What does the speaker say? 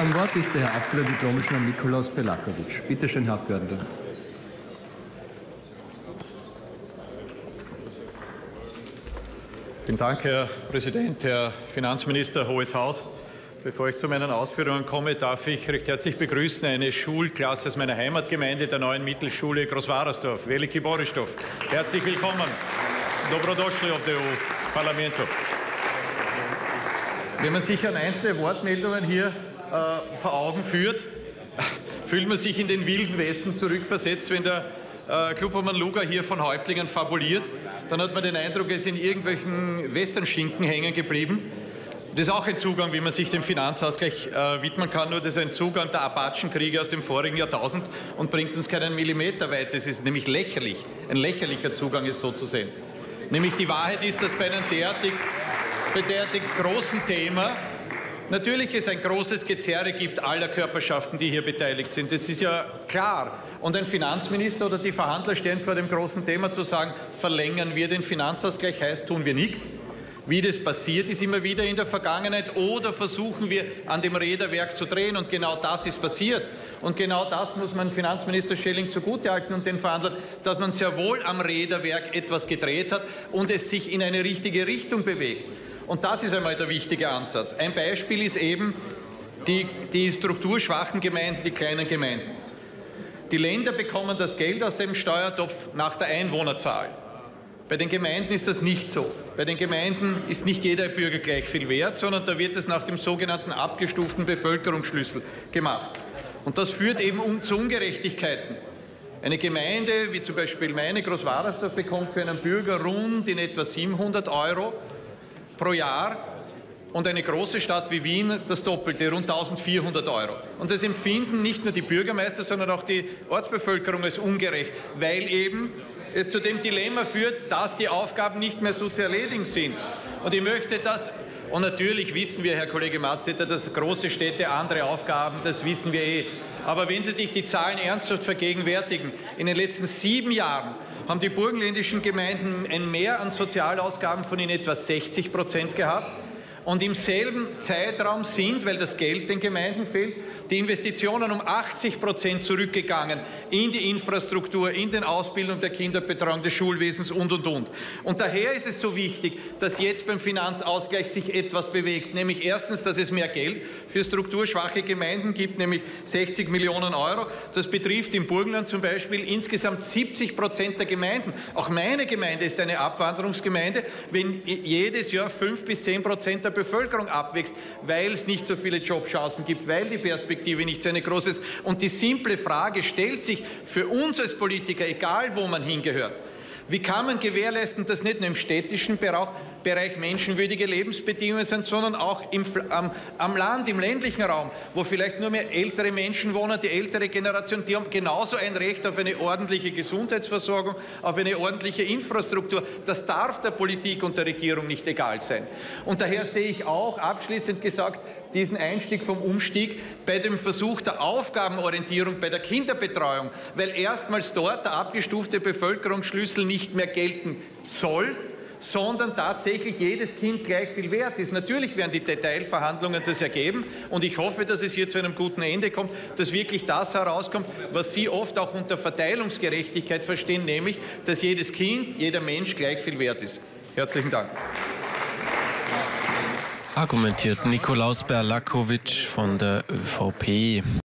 Am Wort ist der Herr Abgeordneter Domschner Nikolaus Pelakovic. Bitte schön, Herr Abgeordneter. Vielen Dank, Herr Präsident, Herr Finanzminister, Hohes Haus. Bevor ich zu meinen Ausführungen komme, darf ich recht herzlich begrüßen eine Schulklasse aus meiner Heimatgemeinde, der neuen Mittelschule Großwarasdorf, Veliki Boristov. Herzlich willkommen. Dobrodošli ovdje u Parlamentu. Wenn man sich an einzelne Wortmeldungen hier vor Augen führt, fühlt man sich in den wilden Westen zurückversetzt, wenn der Klubobmann Luga hier von Häuptlingen fabuliert. Dann hat man den Eindruck, er ist in irgendwelchen Westernschinken hängen geblieben. Das ist auch ein Zugang, wie man sich dem Finanzausgleich widmen kann, nur das ist ein Zugang der Apachenkriege aus dem vorigen Jahrtausend und bringt uns keinen Millimeter weit. Das ist nämlich lächerlich. Ein lächerlicher Zugang ist so zu sehen. Nämlich die Wahrheit ist, dass bei einem derartig großen Thema natürlich es ein großes Gezerre gibt aller Körperschaften, die hier beteiligt sind. Das ist ja klar. Und ein Finanzminister oder die Verhandler stehen vor dem großen Thema zu sagen, verlängern wir den Finanzausgleich, heißt, tun wir nichts. Wie das passiert ist immer wieder in der Vergangenheit, oder versuchen wir an dem Räderwerk zu drehen, und genau das ist passiert. Und genau das muss man Finanzminister Schelling zugutehalten und den Verhandlern, dass man sehr wohl am Räderwerk etwas gedreht hat und es sich in eine richtige Richtung bewegt. Und das ist einmal der wichtige Ansatz. Ein Beispiel ist eben die strukturschwachen Gemeinden, die kleinen Gemeinden. Die Länder bekommen das Geld aus dem Steuertopf nach der Einwohnerzahl. Bei den Gemeinden ist das nicht so. Bei den Gemeinden ist nicht jeder Bürger gleich viel wert, sondern da wird es nach dem sogenannten abgestuften Bevölkerungsschlüssel gemacht. Und das führt eben zu Ungerechtigkeiten. Eine Gemeinde, wie zum Beispiel meine, Großwarasdorf, bekommt für einen Bürger rund in etwa 700 € pro Jahr und eine große Stadt wie Wien das Doppelte, rund 1400 €. Und das empfinden nicht nur die Bürgermeister, sondern auch die Ortsbevölkerung als ungerecht, weil eben es zu dem Dilemma führt, dass die Aufgaben nicht mehr so zu erledigen sind. Und ich möchte das, und natürlich wissen wir, Herr Kollege Matzeder, dass große Städte andere Aufgaben, das wissen wir eh. Aber wenn Sie sich die Zahlen ernsthaft vergegenwärtigen, in den letzten 7 Jahren haben die burgenländischen Gemeinden ein Mehr an Sozialausgaben von in etwa 60% gehabt. Und im selben Zeitraum sind, weil das Geld den Gemeinden fehlt, die Investitionen um 80% zurückgegangen in die Infrastruktur, in den Ausbildung der Kinderbetreuung, des Schulwesens und. Und daher ist es so wichtig, dass jetzt beim Finanzausgleich sich etwas bewegt. Nämlich erstens, dass es mehr Geld für strukturschwache Gemeinden gibt, nämlich 60 Millionen €. Das betrifft im Burgenland zum Beispiel insgesamt 70% der Gemeinden. Auch meine Gemeinde ist eine Abwanderungsgemeinde, wenn jedes Jahr 5 bis 10% der Bevölkerung abwächst, weil es nicht so viele Jobchancen gibt, weil die Perspektive nicht so eine große ist. Und die simple Frage stellt sich für uns als Politiker, egal wo man hingehört: Wie kann man gewährleisten, dass nicht nur im städtischen Bereich menschenwürdige Lebensbedingungen sind, sondern auch am Land, im ländlichen Raum, wo vielleicht nur mehr ältere Menschen wohnen, die ältere Generation, die haben genauso ein Recht auf eine ordentliche Gesundheitsversorgung, auf eine ordentliche Infrastruktur. Das darf der Politik und der Regierung nicht egal sein. Und daher sehe ich auch, abschließend gesagt, diesen Einstieg vom Umstieg bei dem Versuch der Aufgabenorientierung bei der Kinderbetreuung, weil erstmals dort der abgestufte Bevölkerungsschlüssel nicht mehr gelten soll, sondern tatsächlich jedes Kind gleich viel wert ist. Natürlich werden die Detailverhandlungen das ergeben, und ich hoffe, dass es hier zu einem guten Ende kommt, dass wirklich das herauskommt, was Sie oft auch unter Verteilungsgerechtigkeit verstehen, nämlich, dass jedes Kind, jeder Mensch gleich viel wert ist. Herzlichen Dank. Argumentiert Nikolaus Pelakovic von der ÖVP.